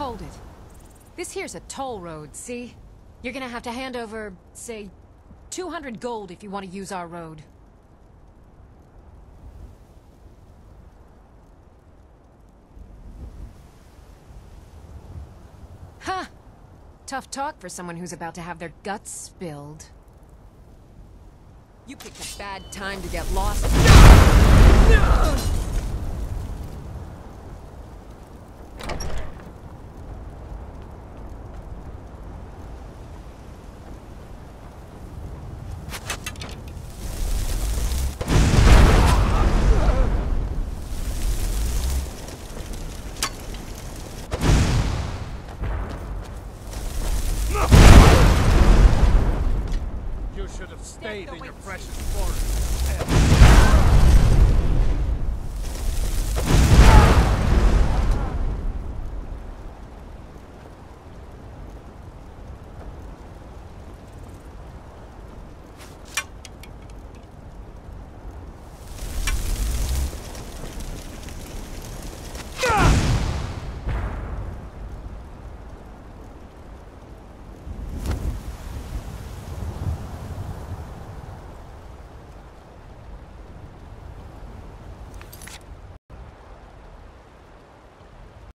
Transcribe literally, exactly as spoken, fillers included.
Hold it. This here's a toll road, see? You're gonna have to hand over, say, two hundred gold if you want to use our road. Ha! Huh. Tough talk for someone who's about to have their guts spilled. You picked a bad time to get lost. Stayed in your precious forest.